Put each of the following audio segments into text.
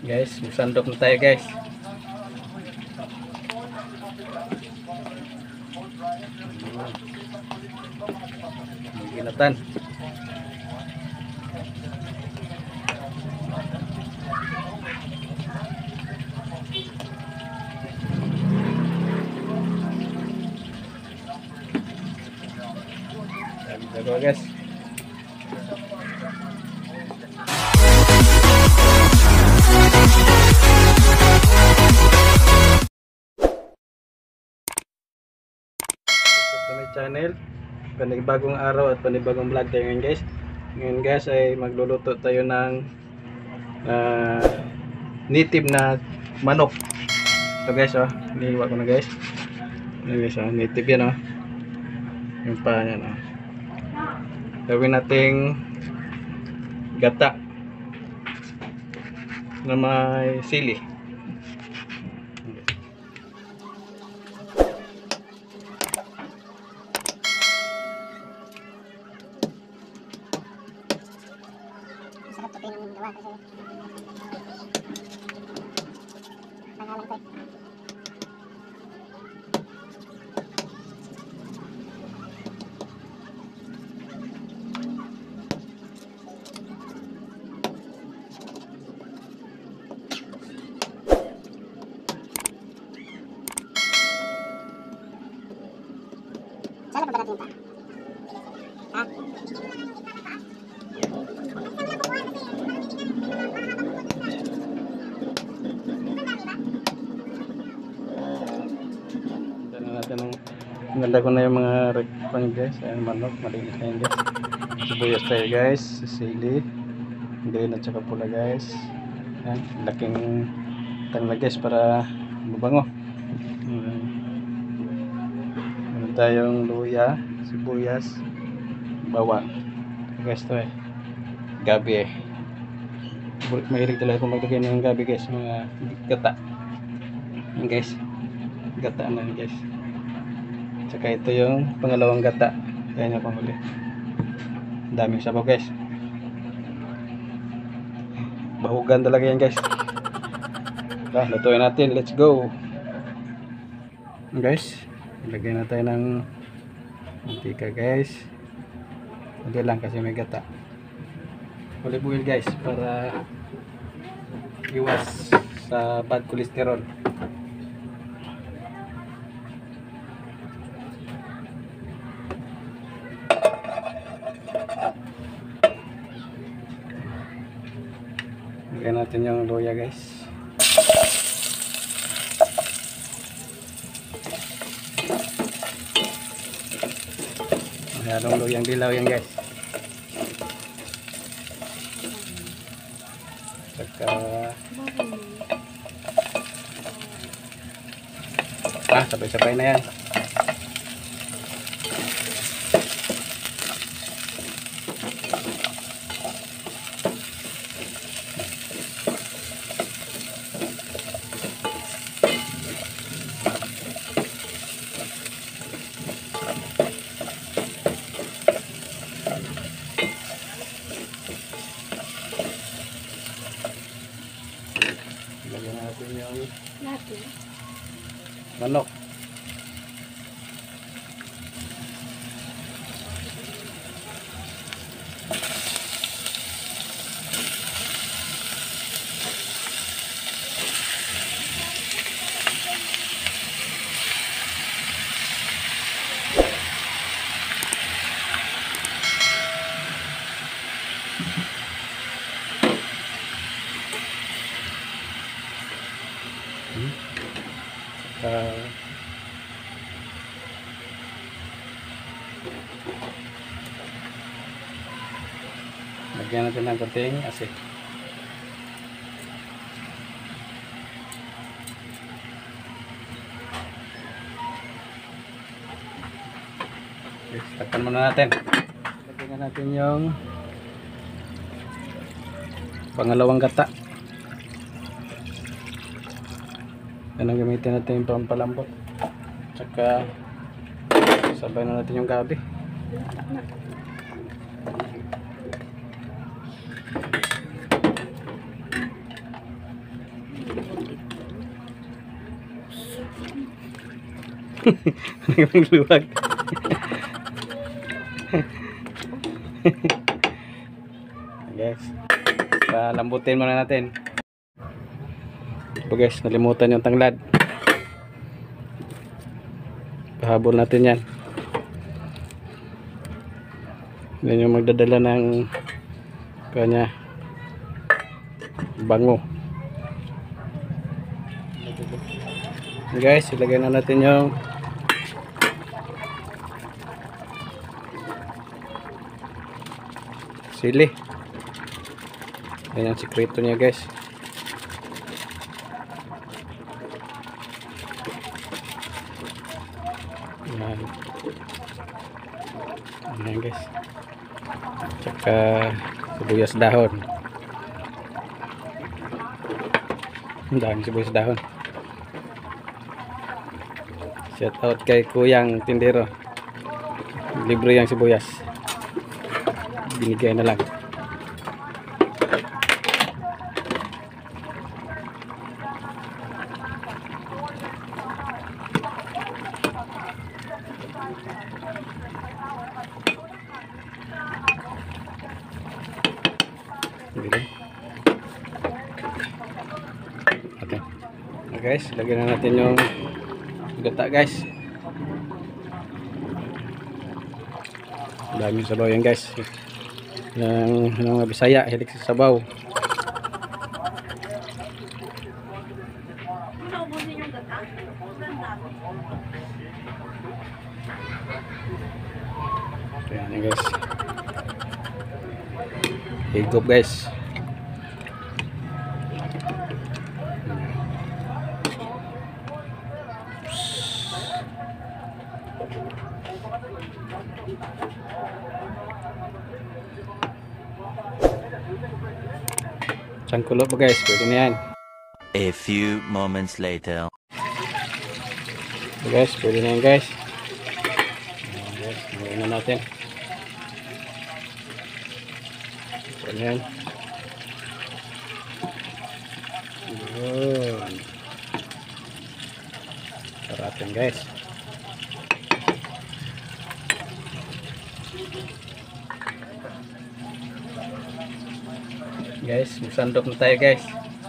Guys, sandok na tayo guys. Ginatan. Jago guys. Sa my channel, panibagong araw at panibagong vlog tayo ngayon guys. Ngayon guys ay magluluto tayo ng native na manok. Ito guys, oh, iniiwa ko na guys. Ayan guys, oh, native yan, oh. Yung pa yan, oh. Gawin nating gata na may sili. Sarap ito yung gawa kasi pangalan ko. Saan ba natin pa? Ha? Ang ganda ko na yung mga pan guys. Ayan, manok, malinis na yun guys. Sibuyas tayo guys, sili, green at saka pula guys. Ayan, laking tangla guys para mabango. Meron tayong luya, sibuyas, bawang guys. Ito eh, gabi eh. Mahilig talaga kung maglagay ng gabi guys, mga gata. Ayan guys, gata na yun guys. Tsaka ito yung pangalawang gata. Kaya nyo pang uli. Daming sabaw guys. Bahugan talaga yan guys. Lutuin natin. Let's go. Guys, ilagay na tayo ng mantika guys. Hindi lang kasi may gata. Olive oil guys para iwas sa bad cholesterol. Lagyan natin yung luya guys. Mayroong luyang dilaw yan guys. Saka sabay-sabay na yan. Lagyan natin yung manok. Lagyan natin ng konting asin. Okay, takpan muna natin. Lagyan natin yung pangalawang gata. Yan ang gamitin natin yung pampalambot. Tsaka sabay na natin yung gabi. Luwag. Guys, palambutin muna natin. So guys, nalimutan yung tanglad. Pahabol natin yan. Yan yung magdadala ng kanya bango. Guys, ilagay na natin yung sili. Yan ang sikreto niya guys. Yan. Yan guys. Tsaka sibuyas dahon. Ang daming sibuyas dahon. Shout out kay Kuyang Tindero. Libre yang sibuyas. Binigay na lang. Okay. Okay guys, lagyan na natin yung gata guys. Daming sabaw yan guys. Ng mga Bisaya, hilig sa sabaw. Ayan guys. Higop guys. Sangkulo pa guys, pwede na yan. A few moments later. So guys, pwede na yan guys. Ayan guys, gawin na natin. Pwede na yan. Yun. Saratin guys. Guys, sandok na tayo guys.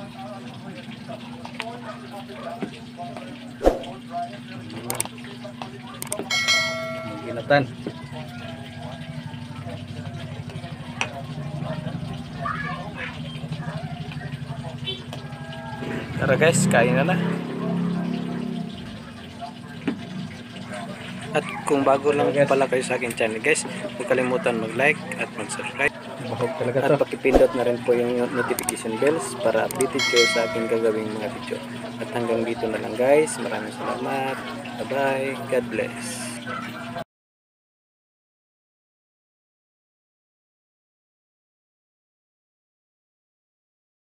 Ginatan. Tara guys, kain na. At kung bago lang pala kayo sa aking channel guys, huwag kalimutan mag-like at mag-subscribe. Bahog talaga At to. pakipindot na rin po yung notification bells para updated kayo sa aking gagawing mga video. At hanggang dito na lang guys. Maraming salamat. Bye bye. God bless.